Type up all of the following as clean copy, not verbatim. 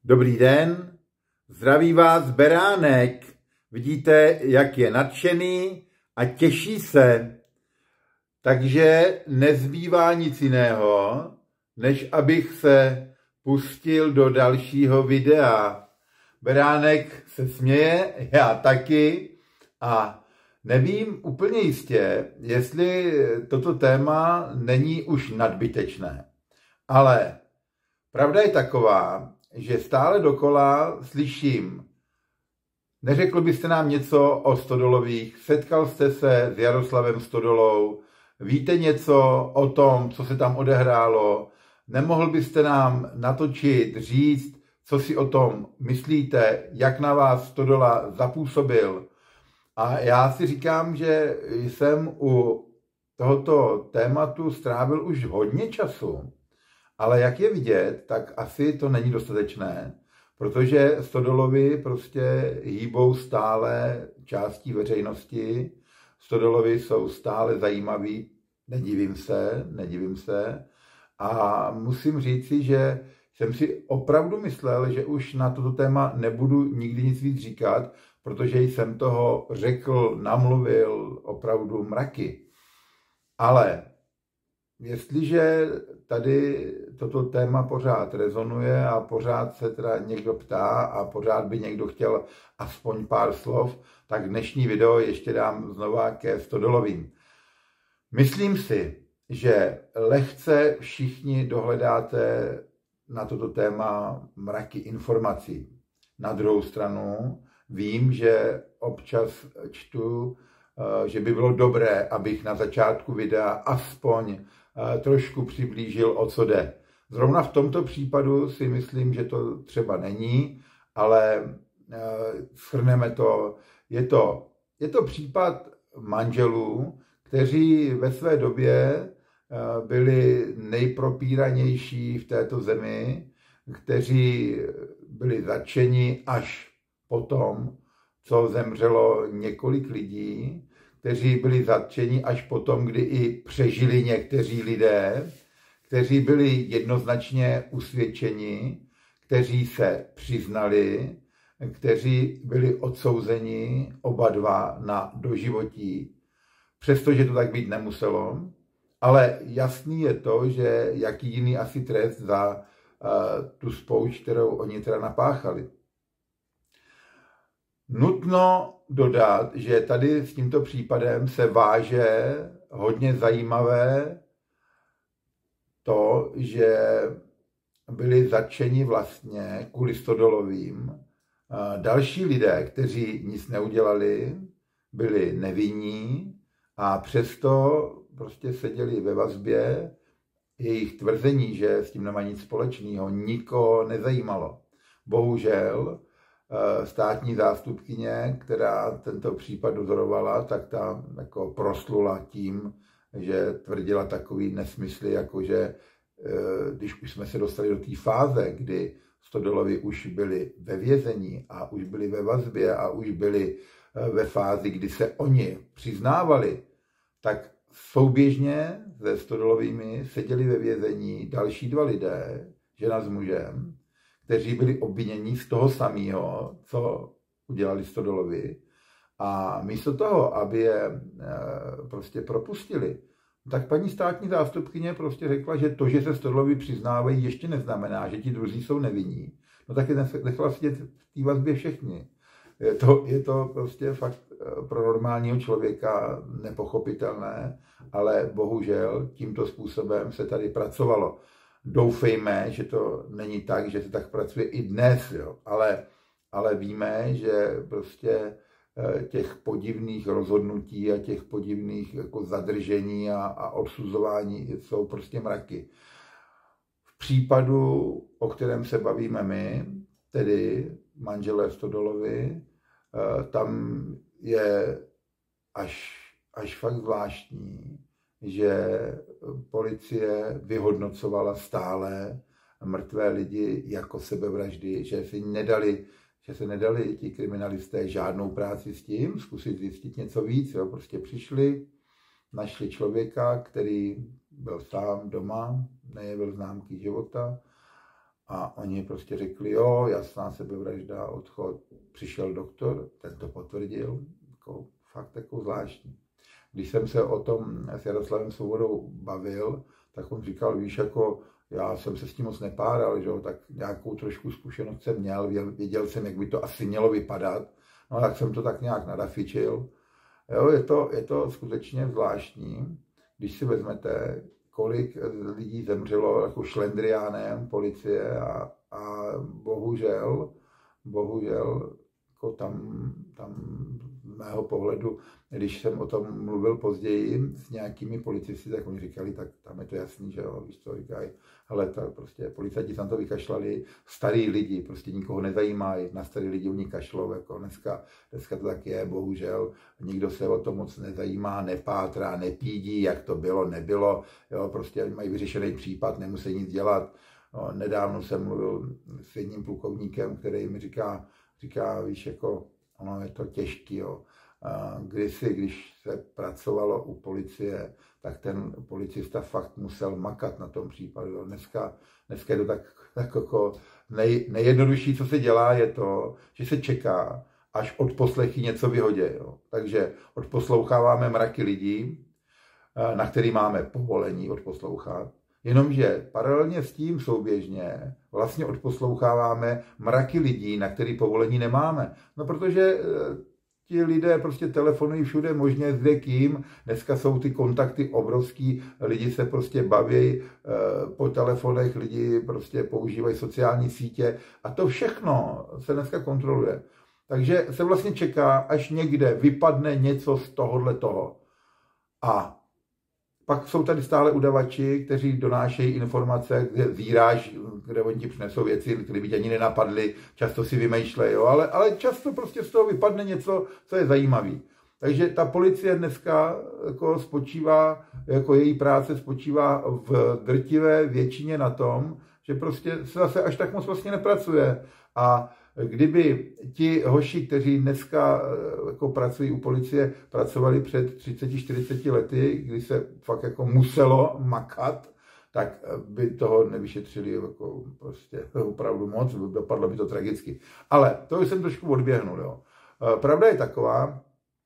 Dobrý den, zdraví vás Beránek. Vidíte, jak je nadšený a těší se. Takže nezbývá nic jiného, než abych se pustil do dalšího videa. Beránek se směje, já taky, a nevím úplně jistě, jestli toto téma není už nadbytečné. Ale pravda je taková, že stále dokola slyším: neřekl byste nám něco o Stodolových, setkal jste se s Jaroslavem Stodolou, víte něco o tom, co se tam odehrálo, nemohl byste nám natočit, říct, co si o tom myslíte, jak na vás Stodola zapůsobil. A já si říkám, že jsem u tohoto tématu strávil už hodně času. Ale jak je vidět, tak asi to není dostatečné, protože Stodolovi prostě hýbou stále částí veřejnosti, Stodolovi jsou stále zajímaví, nedivím se. A musím říci, že jsem si opravdu myslel, že už na toto téma nebudu nikdy nic víc říkat, protože jsem toho řekl, namluvil opravdu mraky. Ale jestliže tady toto téma pořád rezonuje a pořád se teda někdo ptá a pořád by někdo chtěl aspoň pár slov, tak dnešní video ještě dám znova ke Stodolovým. Myslím si, že lehce všichni dohledáte na toto téma mraky informací. Na druhou stranu vím, že občas čtu, že by bylo dobré, abych na začátku videa aspoň trošku přiblížil, o co jde. Zrovna v tomto případu si myslím, že to třeba není, ale shrneme to. Je to případ manželů, kteří ve své době byli nejpropíranější v této zemi, kteří byli zatčeni až potom, co zemřelo několik lidí, kteří byli zatčeni až potom, kdy i přežili někteří lidé, kteří byli jednoznačně usvědčeni, kteří se přiznali, kteří byli odsouzeni oba dva na doživotí, přestože to tak být nemuselo. Ale jasný je to, že jaký jiný asi trest za tu spoušť, kterou oni teda napáchali. Nutno dodat, že tady s tímto případem se váže hodně zajímavé to, že byli zatčeni vlastně kvůli Stodolovým další lidé, kteří nic neudělali, byli nevinní a přesto prostě seděli ve vazbě. Jejich tvrzení, že s tím nemá nic společného, nikoho nezajímalo. Bohužel státní zástupkyně, která tento případ dozorovala, tak ta jako proslula tím, že tvrdila takový nesmysly, jako že když už jsme se dostali do té fáze, kdy Stodolovi už byli ve vězení a už byli ve vazbě a už byli ve fázi, kdy se oni přiznávali, tak souběžně se Stodolovými seděli ve vězení další dva lidé, žena s mužem, kteří byli obviněni z toho samého, co udělali Stodolovi. A místo toho, aby je prostě propustili, tak paní státní zástupkyně prostě řekla, že to, že se Stodolovi přiznávají, ještě neznamená, že ti druzí jsou nevinní. No tak je nechala sedět v té vazbě všichni. Je to prostě fakt pro normálního člověka nepochopitelné, ale bohužel tímto způsobem se tady pracovalo. Doufejme, že to není tak, že se tak pracuje i dnes, jo. Ale víme, že prostě těch podivných rozhodnutí a těch podivných jako zadržení a odsuzování jsou prostě mraky. V případu, o kterém se bavíme my, tedy manželé Stodolovi, tam je až fakt zvláštní, že policie vyhodnocovala stále mrtvé lidi jako sebevraždy, že se nedali ti kriminalisté žádnou práci s tím, zkusit zjistit něco víc. Jo. Prostě přišli, našli člověka, který byl sám doma, nejevil známky života A oni prostě řekli, jo, jasná sebevražda, odchod. Přišel doktor, ten to potvrdil, jako, fakt jako zvláštní. Když jsem se o tom s Jaroslavem Svobodou bavil, tak on říkal, víš, jako já jsem se s tím moc nepáral, že jo, tak nějakou trošku zkušenost jsem měl, věděl jsem, jak by to asi mělo vypadat, no tak jsem to tak nějak nadafičil. Jo, je to skutečně zvláštní, když si vezmete, kolik lidí zemřelo jako šlendriánem policie a bohužel, jako tam z mého pohledu, když jsem o tom mluvil později s nějakými policisty, tak oni říkali, tak tam je to jasný, že jo, víš co, říkají, hele, to prostě policajti tam to vykašlali, starý lidi, prostě nikoho nezajímají, na starý lidi oni kašlou, jako dneska to tak je, bohužel, nikdo se o to moc nezajímá, nepátrá, nepídí, jak to bylo, nebylo, jo, prostě mají vyřešený případ, nemusí nic dělat. No, nedávno jsem mluvil s jedním plukovníkem, který mi říká, víš, jako ono je to těžký, jo. Kdysi, když se pracovalo u policie, tak ten policista fakt musel makat na tom případu. Jo. Dneska je to tak jako nejjednodušší, co se dělá, je to, že se čeká, až od poslechy něco vyhodí. Jo. Takže odposloucháváme mraky lidí, na který máme povolení odposlouchat. Jenomže paralelně s tím souběžně vlastně odposloucháváme mraky lidí, na který povolení nemáme. No protože ti lidé prostě telefonují všude možně s kým. Dneska jsou ty kontakty obrovský, lidi se prostě baví po telefonech, lidi prostě používají sociální sítě a to všechno se dneska kontroluje. Takže se vlastně čeká, až někde vypadne něco z toho. A pak jsou tady stále udavači, kteří donášejí informace, kde zíráš, kde oni ti přinesou věci, které by tě ani nenapadly, často si vymýšlejí, jo? Ale často prostě z toho vypadne něco, co je zajímavé. Takže ta policie dneska jako spočívá, jako její práce spočívá v drtivé většině na tom, že prostě se zase až tak moc vlastně nepracuje. A kdyby ti hoši, kteří dneska jako pracují u policie, pracovali před 30-40 lety, kdy se fakt jako muselo makat, tak by toho nevyšetřili jako prostě opravdu moc, dopadlo by to tragicky. Ale to už jsem trošku odběhnul. Jo. Pravda je taková,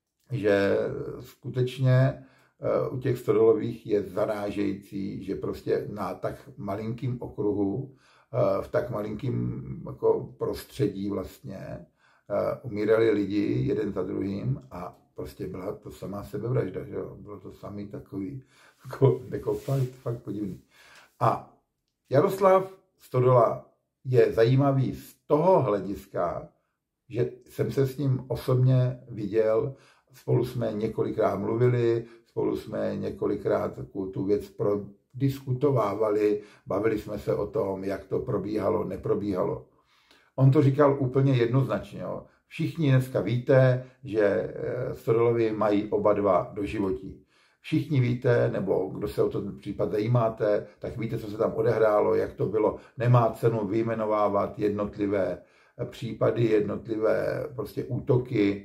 že skutečně u těch stodolových je zarážející, že prostě na tak malinkým okruhu, v tak malinkým jako prostředí vlastně umírali lidi jeden za druhým a prostě byla to samá sebevražda, že jo? Bylo to samý takový jako fakt podivný. A Jaroslav Stodola je zajímavý z toho hlediska, že jsem se s ním osobně viděl, spolu jsme několikrát mluvili, spolu jsme několikrát tu věc diskutovávali, bavili jsme se o tom, jak to probíhalo, neprobíhalo. On to říkal úplně jednoznačně. Jo. Všichni dneska víte, že Stodolovi mají oba dva doživotí. Všichni víte, nebo kdo se o ten případ zajímáte, tak víte, co se tam odehrálo, jak to bylo. Nemá cenu vyjmenovávat jednotlivé případy, jednotlivé prostě útoky,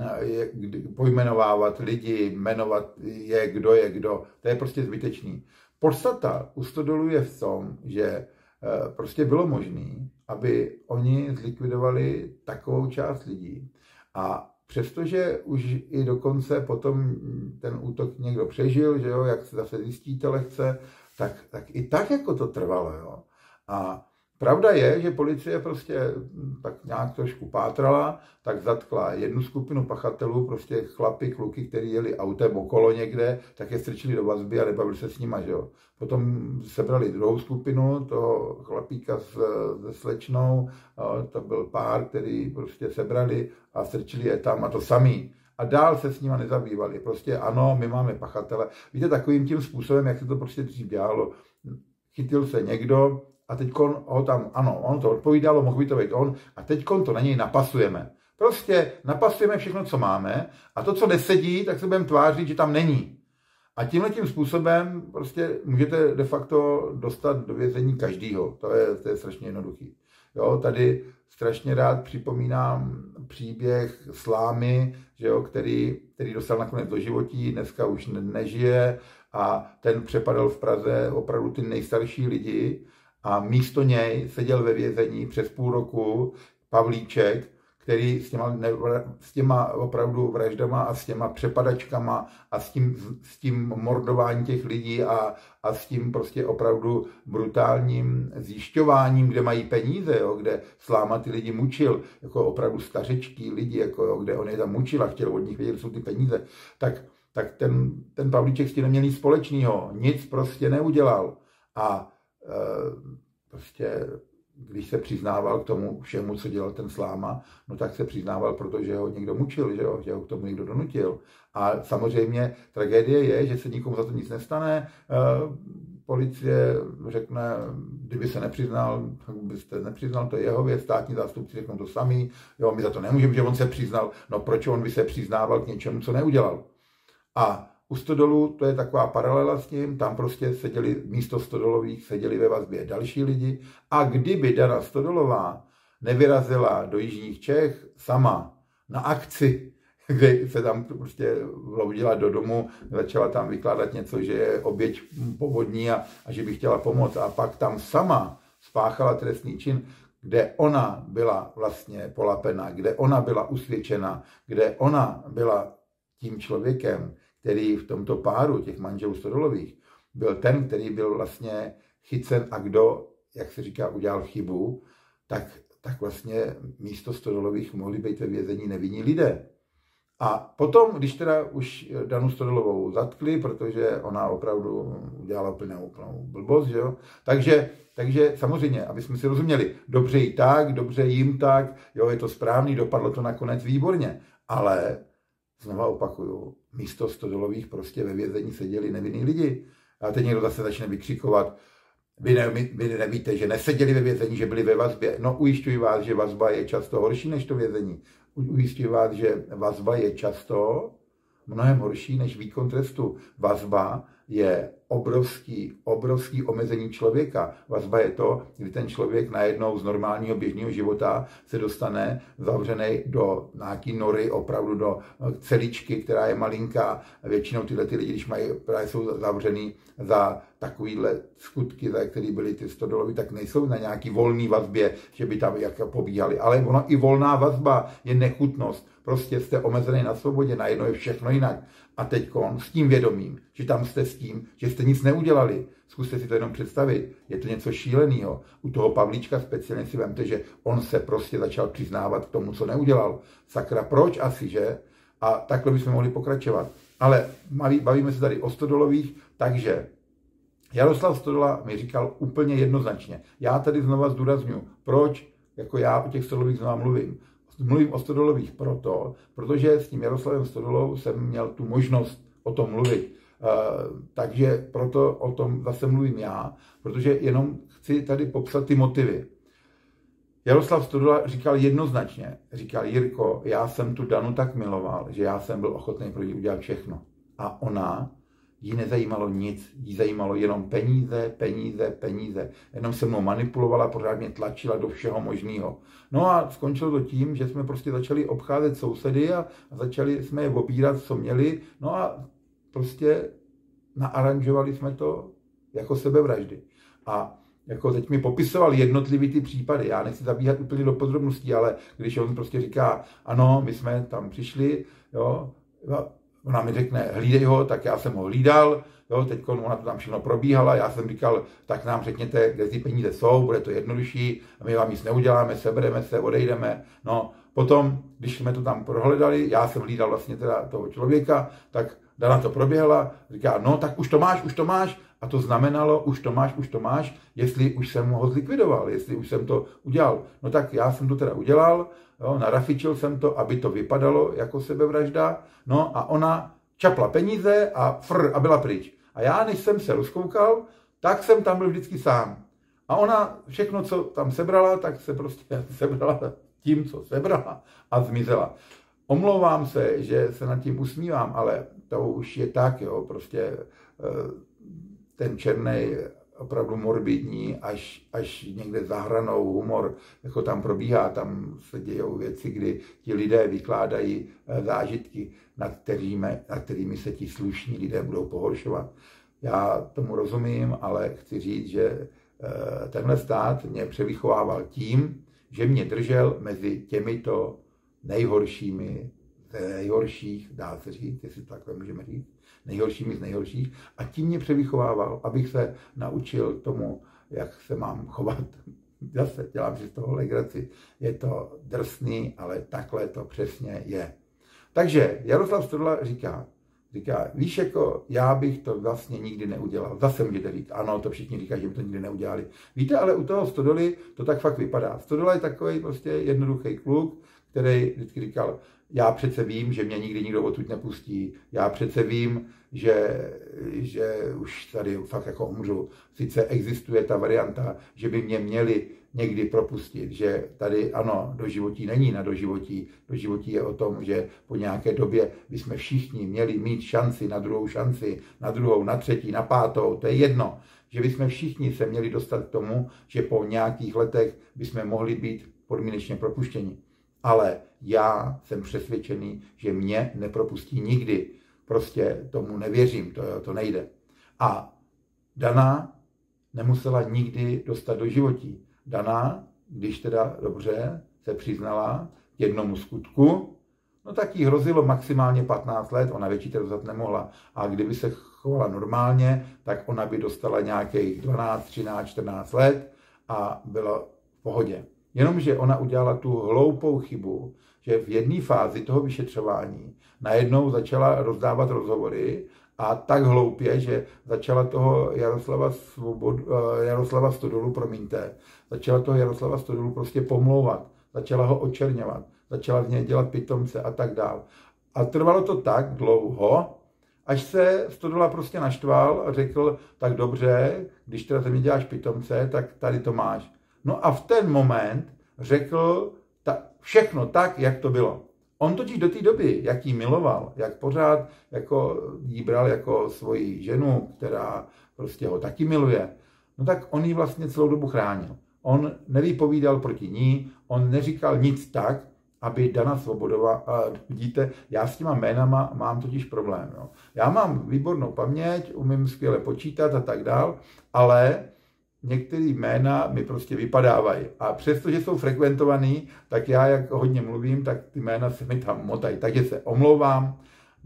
pojmenovávat lidi, jmenovat je kdo. To je prostě zbytečný. Podstata u Stodolů je v tom, že prostě bylo možné, aby oni zlikvidovali takovou část lidí. A přestože už i dokonce potom ten útok někdo přežil, že jo, jak se zase zjistíte lehce, tak i tak jako to trvalo. Jo. A pravda je, že policie prostě tak nějak trošku pátrala, tak zatkla jednu skupinu pachatelů, prostě chlapy, kluky, kteří jeli autem okolo někde, tak je strčili do vazby a nebavili se s nima, že jo. Potom sebrali druhou skupinu, toho chlapíka se slečnou, to byl pár, který prostě sebrali a strčili je tam a to samý. A dál se s nima nezabývali. Prostě ano, my máme pachatele. Víte, takovým tím způsobem, jak se to prostě dřív dělalo. Chytil se někdo, a teď ho tam, ano, on to odpovídalo, mohl by to být on, a teď to na něj napasujeme. Prostě napasujeme všechno, co máme, a to, co nesedí, tak se budeme tvářit, že tam není. A tímhletím způsobem prostě můžete de facto dostat do vězení každýho. To je strašně jednoduchý. Jo, tady strašně rád připomínám příběh Slámy, že jo, který dostal nakonec doživotí, dneska už nežije a ten přepadal v Praze opravdu ty nejstarší lidi a místo něj seděl ve vězení přes půl roku Pavlíček, který s těma opravdu vraždama a s těma přepadačkama a s tím mordováním těch lidí a s tím prostě opravdu brutálním zjišťováním, kde mají peníze, jo, kde Sláma ty lidi mučil, jako opravdu stařečký lidi, jako, jo, kde on je tam mučil a chtěl od nich vědět, jsou ty peníze, tak ten Pavlíček s tím neměl nic společného, nic prostě neudělal. A prostě když se přiznával k tomu všemu, co dělal ten Sláma, no tak se přiznával, protože ho někdo mučil, že ho k tomu někdo donutil. A samozřejmě tragédie je, že se nikomu za to nic nestane. Policie řekne, kdyby se nepřiznal, tak byste nepřiznal, to je jeho věc, státní zástupci řeknou to samý, jo, my za to nemůžeme, že on se přiznal, no proč on by se přiznával k něčemu, co neudělal. A u Stodolů to je taková paralela s tím, tam prostě seděli, místo Stodolových seděli ve vazbě další lidi a kdyby Dana Stodolová nevyrazila do jižních Čech sama na akci, kde se tam prostě vloudila do domu, začala tam vykládat něco, že je oběť povodní a že by chtěla pomoct a pak tam sama spáchala trestný čin, kde ona byla vlastně polapena, kde ona byla usvědčena, kde ona byla tím člověkem, který v tomto páru těch manželů Stodolových byl ten, který byl vlastně chycen a kdo, jak se říká, udělal chybu, tak vlastně místo Stodolových mohli být ve vězení nevinní lidé. A potom, když teda už Danu Stodolovou zatkli, protože ona opravdu udělala úplnou blbost, že jo? Takže samozřejmě, aby jsme si rozuměli, dobře jí tak, dobře jim tak, jo, je to správný, dopadlo to nakonec výborně, ale znova opakuju, místo Stodolových prostě ve vězení seděli nevinní lidi. A teď někdo zase začne vykřikovat, vy nevíte, že neseděli ve vězení, že byli ve vazbě. No ujišťuji vás, že vazba je často horší než to vězení. Ujišťuji vás, že vazba je často mnohem horší než výkon trestu. Vazba je obrovský omezení člověka. Vazba je to, kdy ten člověk najednou z normálního běžného života se dostane zavřený do nějaký nory, opravdu do celičky, která je malinká. Většinou tyhle ty lidi, když právě jsou zavřený za takovýhle skutky, za který byly ty Stodolovi, tak nejsou na nějaký volný vazbě, že by tam jak pobíhali. Ale ona i volná vazba je nechutnost. Prostě jste omezený na svobodě, najednou je všechno jinak. A teď s tím vědomím, že tam jste s tím, že jste nic neudělali. Zkuste si to jenom představit. Je to něco šíleného. U toho Pavlíčka speciálně si vemte, že on se prostě začal přiznávat k tomu, co neudělal. Sakra, proč asi, že? A takhle bychom mohli pokračovat. Ale bavíme se tady o Stodolových, takže Jaroslav Stodola mi říkal úplně jednoznačně. Já tady znova zdůrazňuji, proč jako já o těch Stodolových znova mluvím. Mluvím o Stodolových protože s tím Jaroslavem Stodolou jsem měl tu možnost o tom mluvit. Takže proto o tom zase mluvím já, protože jenom chci tady popsat ty motivy. Jaroslav Stodola říkal jednoznačně, říkal Jirko, já jsem tu Danu tak miloval, že já jsem byl ochotný pro ní udělat všechno. A ona, jí nezajímalo nic, jí zajímalo jenom peníze. Jenom se mnou manipulovala, pořád mě tlačila do všeho možného. No a skončilo to tím, že jsme prostě začali obcházet sousedy a začali jsme je obírat, co měli. No a prostě naaranžovali jsme to jako sebevraždy. A jako teď mi popisoval jednotlivý ty případy. Já nechci zabíhat úplně do podrobností, ale když on prostě říká, ano, my jsme tam přišli, jo, ona mi řekne, hlídej ho, tak já jsem ho hlídal, jo, teď ona to tam všechno probíhala, já jsem říkal, tak nám řekněte, kde ty peníze jsou, bude to jednodušší, a my vám nic neuděláme, sebereme se, odejdeme. No, potom, když jsme to tam prohledali, já jsem hlídal vlastně teda toho člověka, tak Dana to proběhla, říká, no, tak už to máš, a to znamenalo, už to máš, jestli už jsem ho zlikvidoval, jestli už jsem to udělal. No tak já jsem to teda udělal, jo, narafičil jsem to, aby to vypadalo jako sebevražda, no a ona čapla peníze a byla pryč. A já, než jsem se rozkoukal, tak jsem tam byl vždycky sám. A ona všechno, co tam sebrala, tak se prostě sebrala tím, co sebrala a zmizela. Omlouvám se, že se nad tím usmívám, ale to už je tak, jo, prostě ten černý, opravdu morbidní, až někde za hranou humor, jako tam probíhá, tam se dějou věci, kdy ti lidé vykládají zážitky, nad kterými se ti slušní lidé budou pohoršovat. Já tomu rozumím, ale chci říct, že tenhle stát mě převychovával tím, že mě držel mezi těmito nejhoršími z nejhorších, dá se říct, jestli to takhle můžeme říct, nejhoršími z nejhorších, a tím mě převychovával, abych se naučil tomu, jak se mám chovat. Zase dělám si z toho legraci. Je to drsný, ale takhle to přesně je. Takže Jaroslav Stodola říká, víš, jako já bych to vlastně nikdy neudělal. Zase můžete říct, ano, to všichni říkají, že by to nikdy neudělali. Víte, ale u toho Stodoly to tak fakt vypadá. Stodola je takový prostě jednoduchý kluk, který vždycky říkal, já přece vím, že mě nikdy nikdo odtud nepustí. Já přece vím, že už tady fakt jako umřu. Sice existuje ta varianta, že by mě měli někdy propustit, že tady ano, doživotí není na doživotí. Doživotí je o tom, že po nějaké době bychom všichni měli mít šanci, na druhou, na třetí, na pátou, to je jedno. Že bychom všichni se měli dostat k tomu, že po nějakých letech bychom mohli být podmínečně propuštěni. Ale já jsem přesvědčený, že mě nepropustí nikdy. Prostě tomu nevěřím, to nejde. A Dana nemusela nikdy dostat do životí. Dana, když teda dobře se přiznala k jednomu skutku, no tak jí hrozilo maximálně 15 let, ona větší trest nemohla. A kdyby se chovala normálně, tak ona by dostala nějakých 12, 13, 14 let a byla v pohodě. Jenomže ona udělala tu hloupou chybu, že v jedné fázi toho vyšetřování najednou začala rozdávat rozhovory a tak hloupě, že začala toho Jaroslava Stodolu prostě pomlouvat, začala ho očerňovat, začala z něj dělat pitomce a tak dál. A trvalo to tak dlouho, až se Stodola prostě naštval a řekl, tak dobře, když teda ze mě děláš pitomce, tak tady to máš. No a v ten moment řekl všechno tak, jak to bylo. On totiž do té doby, jak jí miloval, jak pořád jako jí bral jako svoji ženu, která prostě ho taky miluje, no tak on ji vlastně celou dobu chránil. On nevypovídal proti ní, on neříkal nic tak, aby Dana Svobodová, a vidíte, já s těma jménama mám totiž problém. Jo. Já mám výbornou paměť, umím skvěle počítat a tak dál, ale některé jména mi prostě vypadávají. A přestože jsou frekventovaný, tak já, jak hodně mluvím, tak ty jména se mi tam motají. Takže se omlouvám.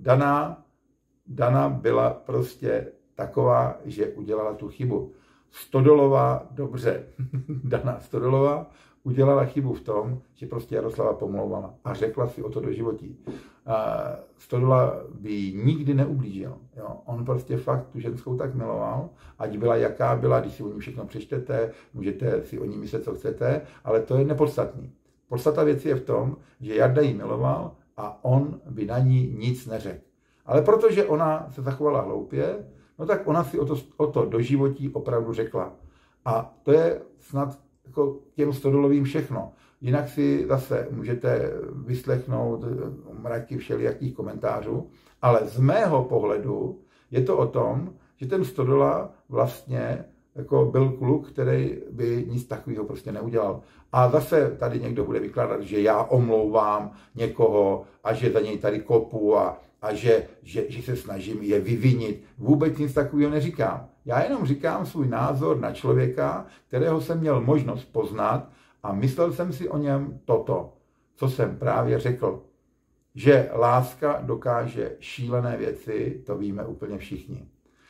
Dana byla prostě taková, že udělala tu chybu. Stodolová, dobře, Dana Stodolová udělala chybu v tom, že prostě Jaroslava pomlouvala a řekla si o to do životí. Stodola by jí nikdy neublížil. Jo. On prostě fakt tu ženskou tak miloval, ať byla jaká byla, když si o ní všechno přečtete, můžete si o ní myslet, co chcete, ale to je nepodstatný. Podstata věci je v tom, že Jarda jí miloval a on by na ní nic neřekl. Ale protože ona se zachovala hloupě, no tak ona si o to do životí opravdu řekla. A to je snad jako těm Stodolovým všechno. Jinak si zase můžete vyslechnout mraky všelijakých komentářů, ale z mého pohledu je to o tom, že ten Stodola vlastně jako byl kluk, který by nic takového prostě neudělal. A zase tady někdo bude vykládat, že já omlouvám někoho a že za něj tady kopu a že se snažím je vyvinit. Vůbec nic takového neříkám. Já jenom říkám svůj názor na člověka, kterého jsem měl možnost poznat a myslel jsem si o něm toto, co jsem právě řekl. Že láska dokáže šílené věci, to víme úplně všichni.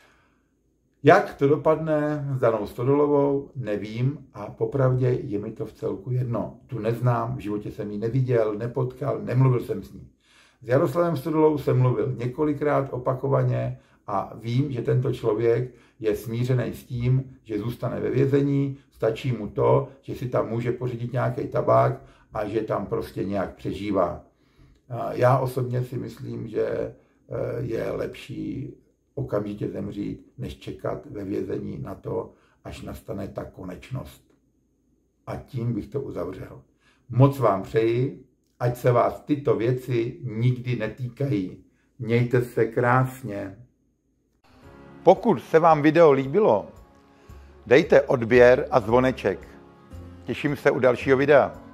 Jak to dopadne s Danou Stodolovou, nevím a popravdě je mi to v celku jedno. Tu neznám, v životě jsem ji neviděl, nepotkal, nemluvil jsem s ní. S Jaroslavem Stodolou jsem mluvil několikrát opakovaně a vím, že tento člověk je smířený s tím, že zůstane ve vězení, stačí mu to, že si tam může pořídit nějaký tabák a že tam prostě nějak přežívá. Já osobně si myslím, že je lepší okamžitě zemřít, než čekat ve vězení na to, až nastane ta konečnost. A tím bych to uzavřel. Moc vám přeji, ať se vás tyto věci nikdy netýkají. Mějte se krásně. Pokud se vám video líbilo, dejte odběr a zvoneček. Těším se u dalšího videa.